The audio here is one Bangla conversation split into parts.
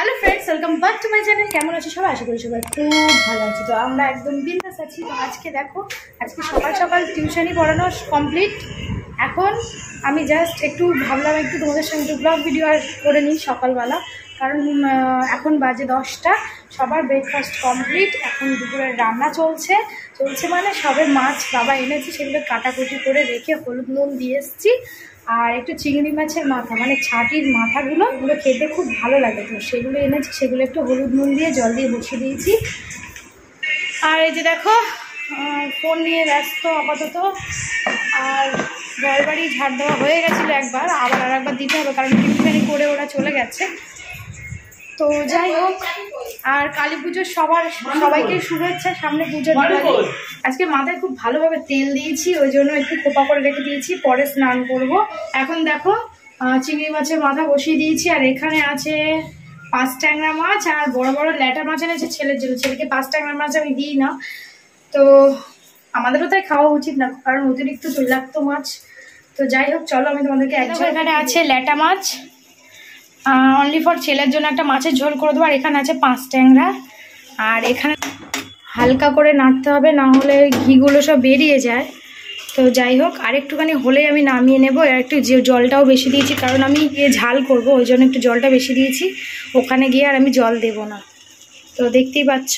Hello friends, welcome back to my channel. কেমন আছো সবাই? আশা করি সবাই খুব ভালো আছে। তো আমরা একদম বিন্দাস আছি। তো আজকে দেখো, আজকে সকাল সকাল টিউশনই পড়ানো কমপ্লিট। এখন আমি জাস্ট একটু ভাবলাম একটু তোমাদের সঙ্গে একটু ব্লগ ভিডিও আর করে নিই সকালবেলা, কারণ এখন বাজে 10টা। সবার ব্রেকফাস্ট কমপ্লিট। এখন দুপুরের রান্না চলছে মানে সবে মাছ বাবা এনেছে, সেগুলো কাটাকুটি করে রেখে হলুদ নুন দিয়ে এসেছি। আর একটু চিংড়ি মাছের মাথা, মানে ছাটির মাথাগুলো, ওগুলো খেতে খুব ভালো লাগে, তো সেগুলো এনেছি। সেগুলো একটু হলুদ নুন দিয়ে জল দিয়ে বসিয়ে দিয়েছি। আর এই যে দেখো, ফোন নিয়ে ব্যস্ত আপাতত। আর ঘর বাড়ি ঝাড় দেওয়া হয়ে গেছিলো একবার, আবার আর একবার দিতে হবে, কারণ টিউশনি করে ওরা চলে গেছে। তো যাই হোক, আর কালী পুজোর সবাইকে শুভেচ্ছা। সামনে পুজো দিওয়ালি। আজকে মাথায় খুব ভালোভাবে তেল দিয়েছি, ওই জন্য একটু খোপা করে রেখে দিয়েছি, পরে স্নান করব। এখন দেখো, চিংড়ি মাছের মাথা বসিয়ে দিয়েছি। আর এখানে আছে 5 ট্যাংরা মাছ, আর বড় বড় ল্যাটা মাছ এনেছে ছেলের জন্য। ছেলেকে 5 ট্যাংরা মাছ আমি দিই না, তো আমাদেরও তাই খাওয়া উচিত না, কারণ অতিরিক্ত তৈলাক্ত মাছ। তো যাই হোক, চলো আমি তোমাদেরকে এখানে আছে ল্যাটা মাছ, অনলি ফর ছেলের জন্য একটা মাছের ঝোল করে দেবো। আর এখানে আছে 5 ট্যাংরা। আর এখানে হালকা করে নাড়তে হবে, না হলে ঘিগুলো সব বেরিয়ে যায়। তো যাই হোক, আর একটুখানি হলেই আমি নামিয়ে নেব। আর একটু জলটাও বেশি দিয়েছি, কারণ আমি গিয়ে ঝাল করব, ওই জন্য একটু জলটা বেশি দিয়েছি। ওখানে গিয়ে আর আমি জল দেব না। তো দেখতেই পাচ্ছ।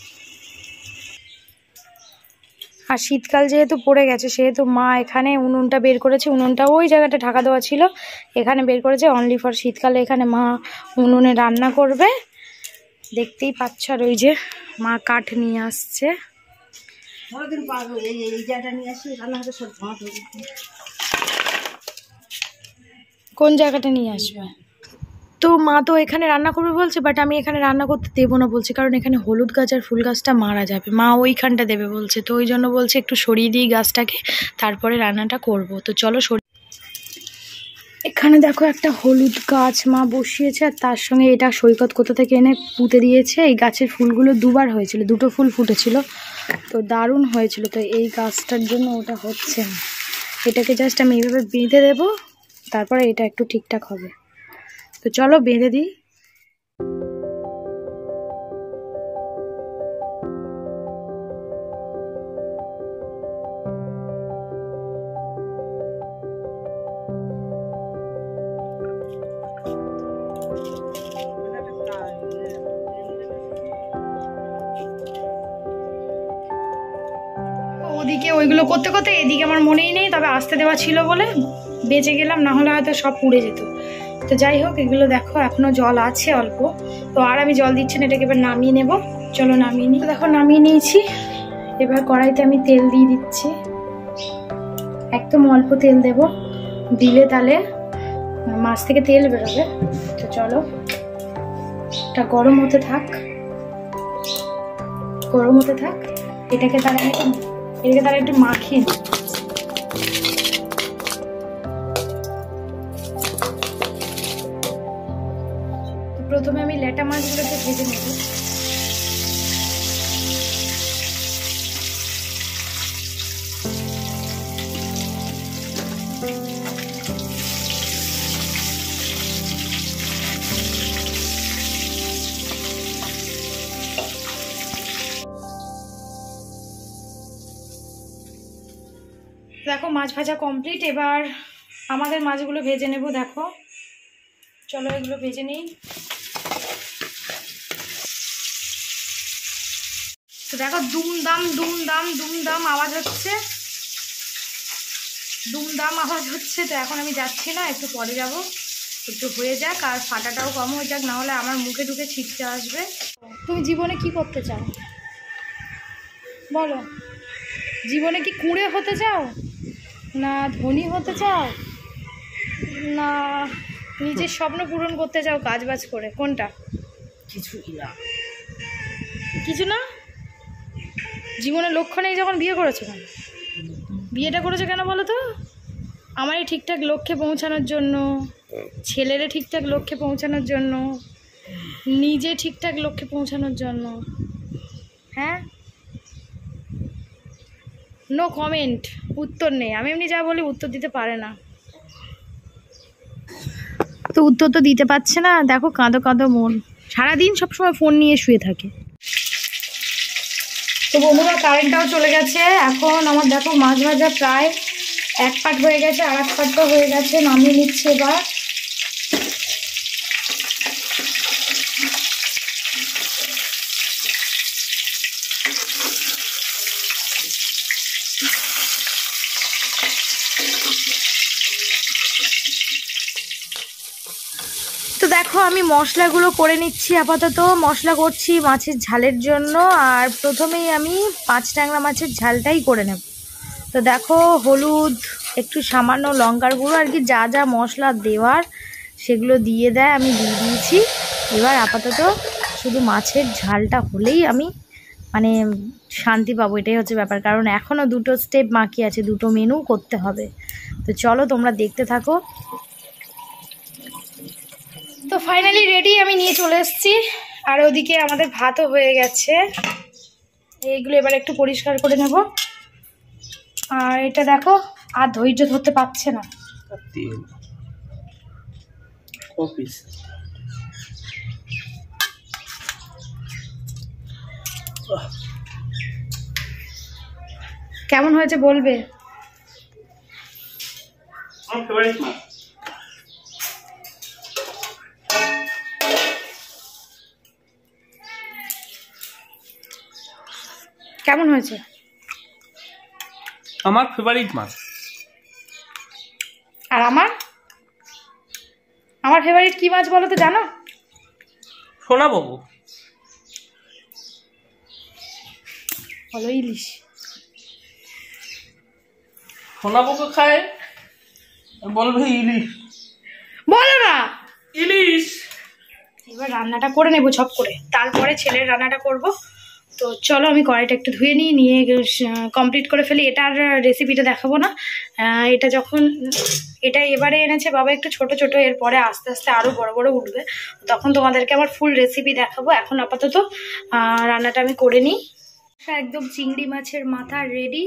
আর শীতকাল যেহেতু পড়ে গেছে, সেহেতু মা এখানে উনুনটা বের করেছে। উনুনটা ওই জায়গাটা ঢাকা দেওয়া ছিল, এখানে বের করেছে অনলি ফর শীতকালে। এখানে মা উনুনে রান্না করবে, দেখতেই পাচ্ছ। আর ওই যে মা কাঠ নিয়ে আসছে। কোন জায়গাটা নিয়ে আসবে? তো মা তো এখানে রান্না করবে বলছে, বাট আমি এখানে রান্না করতে দেবো না বলছি, কারণ এখানে হলুদ গাছ আর ফুল গাছটা মারা যাবে। মা ওইখানটা দেবে বলছে, তো ওই জন্য বলছে একটু সরিয়ে দিই গাছটাকে, তারপরে রান্নাটা করব। তো চলো এখানে দেখো একটা হলুদ গাছ মা বসিয়েছে, আর তার সঙ্গে এটা সৈকত কোথা থেকে এনে পুঁতে দিয়েছে। এই গাছের ফুলগুলো দুবার হয়েছিল, 2টো ফুল ফুটেছিল, তো দারুণ হয়েছিল। তো এই গাছটার জন্য ওটা হচ্ছে না, এটাকে জাস্ট আমি এইভাবে বেঁধে দেবো, তারপরে এটা একটু ঠিকঠাক হবে। তো চলো বেঁধে দিই। ওদিকে ওইগুলো করতে করতে এদিকে আমার মনেই নেই, তবে আসতে দেওয়া ছিল বলে বেঁচে গেলাম, না হলে হয়তো সব পুড়ে যেত। তো যাই হোক, এগুলো দেখো এখনো জল আছে অল্প, তো আর আমি জল দিচ্ছি না, এটাকে এবার নামিয়ে নেব। চলো নামিয়ে নিই। তো দেখো নামিয়ে নিয়েছি। এবার কড়াইতে আমি তেল দিয়ে দিচ্ছি, একদম অল্প তেল দেব, দিলে তাহলে মাছ থেকে তেল বেরোবে। তো চলো, এটা গরম হতে থাক। এটাকে তারা একটু মাখিয়ে নিই। প্রথমে আমি ল্যাটা মাছগুলোকে ভেজে নেব। দেখো মাছ ভাজা কমপ্লিট। এবার আমাদের মাছগুলো ভেজে নেব। দেখো চলো এগুলো ভেজে নিই। তো দেখো দুমদাম আওয়াজ হচ্ছে, তো এখন আমি যাচ্ছি না, একটু পরে যাব। একটু হয়ে যাক আর ফাটাটাও কম হয়ে যাক, না হলে আমার মুখে ঢুকে ছিটতে আসবে। তুমি জীবনে কি করতে চাও বলো? জীবনে কি কুঁড়ে হতে চাও, না ধনী হতে চাও, না নিজের স্বপ্ন পূরণ করতে চাও কাজ বাজ করে? কোনটা? কিছু না। জীবনে লক্ষ্য নেই যখন বিয়ে করেছো কেন? বিয়েটা করেছো কেন বলো তো? আমারই ঠিকঠাক লক্ষ্যে পৌঁছানোর জন্য, ছেলেরে ঠিকঠাক লক্ষ্যে পৌঁছানোর জন্য, নিজে ঠিকঠাক লক্ষ্যে পৌঁছানোর জন্য। হ্যাঁ, নো কমেন্ট, উত্তর নেই। আমি এমনি যা বলি উত্তর দিতে পারে না। তো উত্তর তো দিতে পারছে না, দেখো কাঁদো কাঁদো মন, সারাদিন সবসময় ফোন নিয়ে শুয়ে থাকে। তো বন্ধুরা কারেন্টটাও চলে গেছে, এখন আমার দেখো মাছ ভাজা প্রায় এক পাট হয়ে গেছে, আর এক পাটটা হয়ে গেছে, নামিয়ে নিচ্ছে এবার। তো দেখো আমি মশলাগুলো করে নিচ্ছি, আপাতত মশলা করছি মাছের ঝালের জন্য। আর প্রথমেই আমি 5 ট্যাংরা মাছের ঝালটাই করে নেব। তো দেখো হলুদ, একটু সামান্য লঙ্কার গুঁড়ো আর কি, যা যা মশলা দেওয়ার সেগুলো দিয়ে দেয়, আমি দিয়ে দিয়েছি। এবার আপাতত শুধু মাছের ঝালটা হলেই আমি মানে শান্তি পাবো, এটাই হচ্ছে ব্যাপার। কারণ এখনও 2টো স্টেপ বাকি আছে, 2টো মেনু করতে হবে। তো চলো তোমরা দেখতে থাকো। তো ফাইনালি রেডি, আমি নিয়ে চলে এসেছি। আর ওদিকে আমাদের ভাতও হয়ে গেছে, এইগুলো এবার একটু পরিষ্কার করে নেব। আর এটা দেখো আর ধৈর্য ধরতে পারছে না। কেমন হয়েছে বলবে? কেমন হয়েছে? আমার ফেভারিট মাছ। আর আমার ফেভারিট কি মাছ বলো তো, জানো? সোনা বাবু। বলো ইলিশ। সোনা বাবু খায়, বলবে ইলিশ। বলো না ইলিশ। এবার রান্নাটা করে নেবো ঝপ করে, তারপরে ছেলের রান্নাটা করব। তো চলো আমি কড়াইটা একটু ধুয়ে নিয়ে কমপ্লিট করে ফেলি। এটার রেসিপিটা দেখাবো না, এটা এবারে এনেছে বাবা একটু ছোট ছোট, এরপরে আস্তে আস্তে আরও বড় বড় উঠবে, তখন তোমাদেরকে আমার ফুল রেসিপি দেখাবো। এখন আপাতত রান্নাটা আমি করে নিই। একদম চিংড়ি মাছের মাথা রেডি।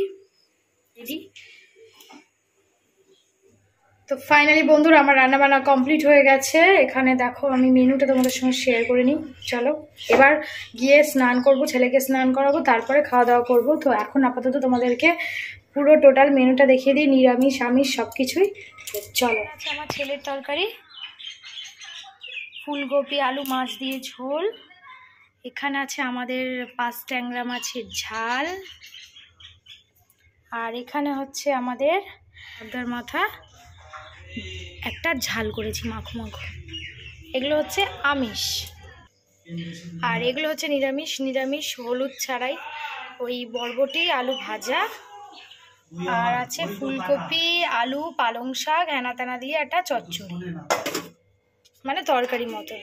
তো ফাইনালি বন্ধুরা আমার রান্নাবান্না কমপ্লিট হয়ে গেছে। এখানে দেখো আমি মেনুটা তোমাদের সঙ্গে শেয়ার করে নিই। চলো এবার গিয়ে স্নান করব, ছেলেকে স্নান করাবো, তারপরে খাওয়া দাওয়া করবো। তো এখন আপাতত তোমাদেরকে পুরো টোটাল মেনুটা দেখিয়ে দিই, নিরামিষ আমিষ সব কিছুই। চলো, আচ্ছা আমার ছেলের তরকারি ফুলকপি আলু মাছ দিয়ে ঝোল, এখানে আছে আমাদের 5 ট্যাংরা মাছের ঝাল, আর এখানে হচ্ছে আমাদের আদার মাথা একটা ঝাল করেছি মাখো মাখো। এগুলো হচ্ছে আমিষ, আর এগুলো হচ্ছে নিরামিষ হলুদ ছাড়াই, ওই বরবটি আলু ভাজা, আর আছে ফুলকপি আলু পালং শাক হেনা তেনা দিয়ে একটা চচ্চড়ি, মানে তরকারি মতো।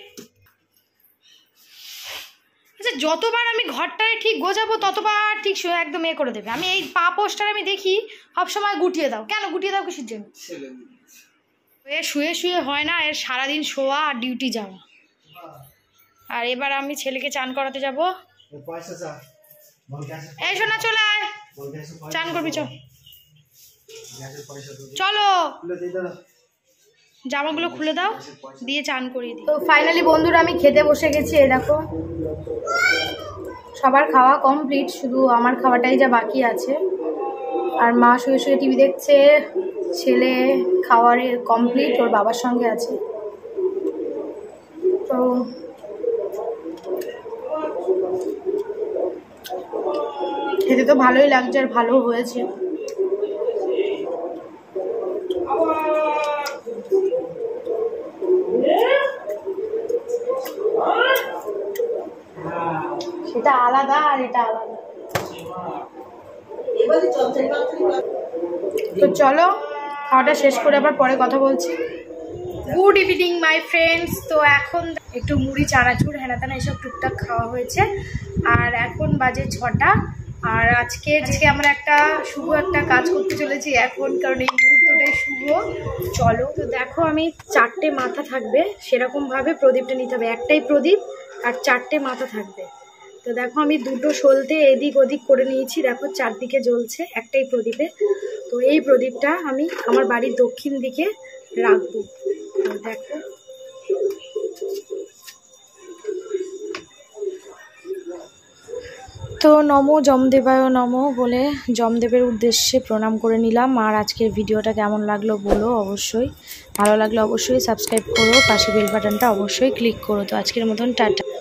আচ্ছা যতবার আমি ঘরটায় ঠিক গোছাবো ততবার ঠিক একদম করে দেবে। আমি এই পা পোস্টার আমি দেখি সবসময় গুটিয়ে দাও, কেন গুটিয়ে দাও কিসের জন্য? শুয়ে শুয়ে হয় না, এর সারাদিন শোয়া আর ডিউটি যাওয়া। আর এবার আমি ছেলেকে চান করাতে যাব। এই শোনা চলে আয়, চান করবি চলো, জামাগুলো খুলে দাও, দিয়ে চান করিয়ে দিই। তো ফাইনালি বন্ধুরা আমি খেতে বসে গেছি। এই দেখো সবার খাওয়া কমপ্লিট, শুধু আমার খাওয়াটাই যা বাকি আছে। আর মা শুয়ে শুয়ে টিভি দেখছে, ছেলে খাওয়ারে কমপ্লিট, ওর বাবার সঙ্গে আছে। তো খেতে তো ভালোই লাগছে আর ভালো হয়েছে। সেটা আলাদা আর এটা আলাদা। তো চলো খাওয়াটা শেষ করে আবার পরে কথা বলছি। Good evening my friends. তো এখন একটু মুড়ি চানাচুর হেনাতেনা এসব টুকটাক খাওয়া হয়েছে, আর এখন বাজে 6টা। আর আজকে আমরা একটা শুভ একটা কাজ করতে চলেছি এখন, কারণ এই মুহূর্তটাই শুভ। চলো, তো দেখো আমি 4টে মাথা থাকবে সেরকমভাবে প্রদীপটা নিতে হবে, একটাই প্রদীপ আর 4টে মাথা থাকবে। তো দেখো আমি 2টো সলতে এদিক ওদিক করে নিয়েছি, দেখো 4 দিকে জ্বলছে একটাই প্রদীপে। তো এই প্রদীপটা আমি আমার বাড়ির দক্ষিণ দিকে রাখবো। দেখো তো নমো যমদেবায় নমো বলে যমদেবের উদ্দেশ্যে প্রণাম করে নিলাম। আর আজকের ভিডিওটা কেমন লাগলো বলো অবশ্যই। ভালো লাগলে অবশ্যই সাবস্ক্রাইব করো, পাশে বেল বাটনটা অবশ্যই ক্লিক করো। তো আজকের মতন টাটা।